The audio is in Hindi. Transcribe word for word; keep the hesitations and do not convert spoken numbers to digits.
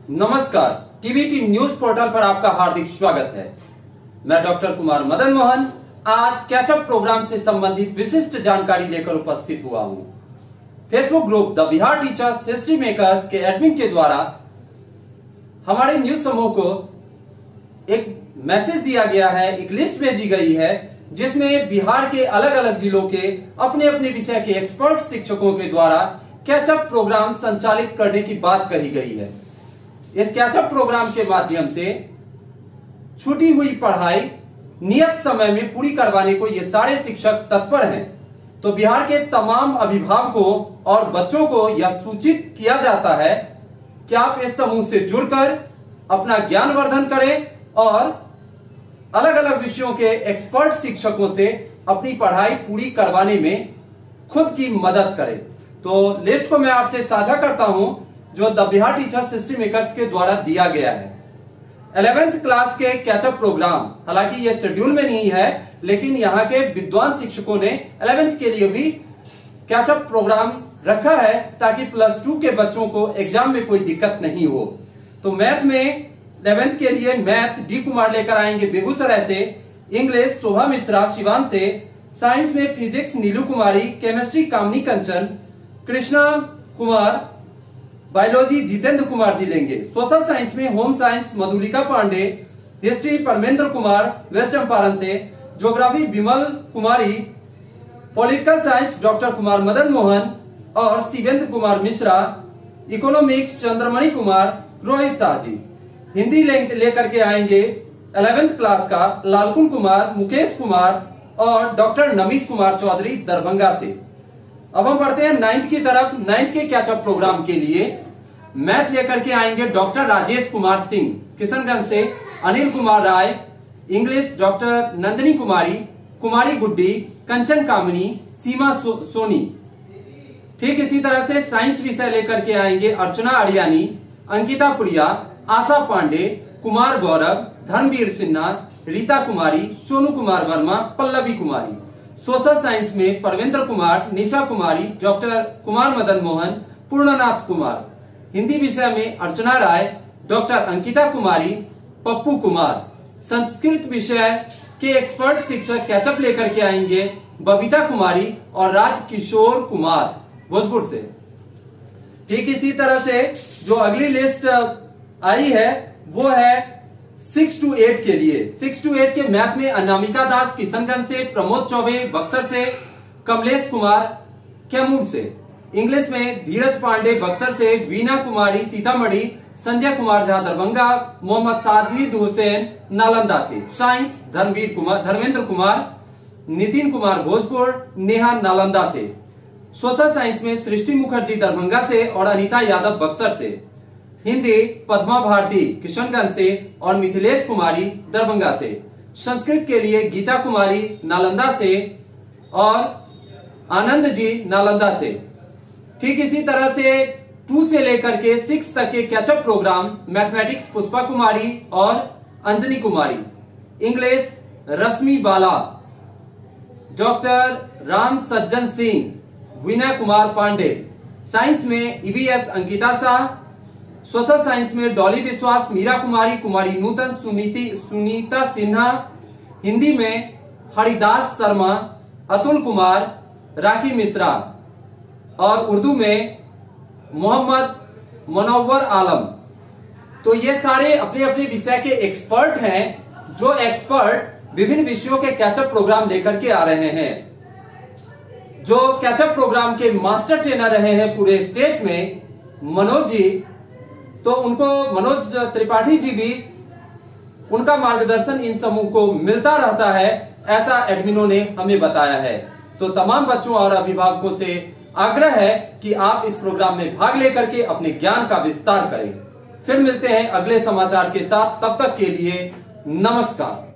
नमस्कार, टीवीटी न्यूज पोर्टल पर आपका हार्दिक स्वागत है। मैं डॉक्टर कुमार मदन मोहन आज कैचअप प्रोग्राम से संबंधित विशिष्ट जानकारी लेकर उपस्थित हुआ हूं। Facebook group the Bihar teachers history makers के एडमिन के द्वारा हमारे न्यूज समूह को एक मैसेज दिया गया है, एक लिस्ट भेजी गई है जिसमें बिहार के अलग अलग जिलों के अपने अपने विषय के एक्सपर्ट शिक्षकों के द्वारा कैचअप प्रोग्राम संचालित करने की बात कही गई है। इस कैचअप प्रोग्राम के माध्यम से छूटी हुई पढ़ाई नियत समय में पूरी करवाने को ये सारे शिक्षक तत्पर हैं। तो बिहार के तमाम अभिभावकों और बच्चों को यह सूचित किया जाता है कि आप इस समूह से जुड़कर अपना ज्ञान वर्धन करें और अलग अलग विषयों के एक्सपर्ट शिक्षकों से अपनी पढ़ाई पूरी करवाने में खुद की मदद करें। तो लिस्ट को मैं आपसे साझा करता हूं जो the Bihar teachers history makers के द्वारा दिया गया है। इलेवेंथ क्लास के कैचअप प्रोग्राम, हालांकि ये शेड्यूल में नहीं है, लेकिन यहाँ के विद्वान शिक्षकों ने इलेवेंथ के लिए भी कैचअप प्रोग्राम रखा है ताकि प्लस टू के बच्चों को एग्जाम में कोई दिक्कत नहीं हो। तो मैथ में इलेवेंथ के लिए मैथ डी कुमार लेकर आएंगे बेगूसराय से, इंग्लिश शोभा मिश्रा सिवान से, साइंस में physics Neelu Kumari, chemistry Kamni Kanchan, Krishna Kumar, biology Jitendra Kumar ji लेंगे, सोशल साइंस में home science Madhulika Pandey, history Parmendra Kumar west Champaran से, geography Vimal Kumari, political science doctor Kumar Madan Mohan और शिवेंद्र कुमार मिश्रा, इकोनॉमिक्स चंद्रमणि कुमार, रोहित शाह जी। हिंदी लेकर के आएंगे इलेवेंथ क्लास का लालकुन कुमार, मुकेश कुमार और डॉक्टर नमीश कुमार चौधरी दरभंगा से। अब हम बढ़ते हैं नाइन्थ की तरफ। नाइन्थ के कैचअप प्रोग्राम के लिए मैथ लेकर के आएंगे डॉक्टर राजेश कुमार सिंह किशनगंज से, अनिल कुमार राय, इंग्लिश डॉक्टर नंदिनी कुमारी, कुमारी गुड्डी, कंचन कामनी, सीमा सो, सोनी। ठीक इसी तरह से साइंस विषय लेकर के आएंगे अर्चना अरियानी, अंकिता पुरिया, आशा पांडे, कुमार गौरव, धर्मवीर सिन्हा, रीता कुमारी, सोनू कुमार वर्मा, पल्लवी कुमारी। सोशल साइंस में परवेंद्र कुमार, निशा कुमारी, डॉक्टर कुमार मदन मोहन, पूर्णनाथ कुमार। हिंदी विषय में अर्चना राय, डॉक्टर अंकिता कुमारी, पप्पू कुमार। संस्कृत विषय के एक्सपर्ट शिक्षक कैचअप लेकर के आएंगे बबीता कुमारी और राजकिशोर कुमार भोजपुर से। ठीक इसी तरह से जो अगली लिस्ट आई है वो है सिक्स टू एट के लिए। सिक्स टू एट के मैथ में अनामिका दास किशनगंज से, प्रमोद चौबे बक्सर से, कमलेश कुमार कैमूर से। इंग्लिश में धीरज पांडे बक्सर से, वीना कुमारी सीतामढ़ी, संजय कुमार झा दरभंगा, मोहम्मद साजिद हुसैन नालंदा से। साइंस धर्मवीर कुमार, धर्मेंद्र कुमार, नितिन कुमार भोजपुर, नेहा नालंदा से। सोशल साइंस में सृष्टि मुखर्जी दरभंगा से और अनीता यादव बक्सर से। हिंदी पद्मा भारती किशनगंज से और मिथिलेश कुमारी दरभंगा से। संस्कृत के लिए गीता कुमारी नालंदा से और आनंद जी नालंदा से। ठीक इसी तरह से टू से लेकर के सिक्स तक के catch up programme mathematics Pushpa Kumari और Anjani Kumari, English Rashmi Bala, doctor Ram Sajjan Singh, Vinay Kumar Pandey, science में EVS Ankita Shah, social science में डॉली विश्वास, मीरा कुमारी, कुमारी नूतन, सुनीति सुनीता सिन्हा, हिंदी में हरिदास शर्मा, अतुल कुमार, राखी मिश्रा और उर्दू में मोहम्मद मुनव्वर आलम। तो ये सारे अपने अपने विषय के एक्सपर्ट हैं जो एक्सपर्ट विभिन्न विषयों के कैचअप प्रोग्राम लेकर के आ रहे हैं। जो कैचअप प्रोग्राम के मास्टर ट्रेनर रहे हैं पूरे स्टेट में मनोज जी, तो उनको मनोज त्रिपाठी जी भी, उनका मार्गदर्शन इन समूह को मिलता रहता है, ऐसा एडमिनों ने हमें बताया है। तो तमाम बच्चों और अभिभावकों से आग्रह है कि आप इस प्रोग्राम में भाग लेकर के अपने ज्ञान का विस्तार करें। फिर मिलते हैं अगले समाचार के साथ, तब तक के लिए नमस्कार।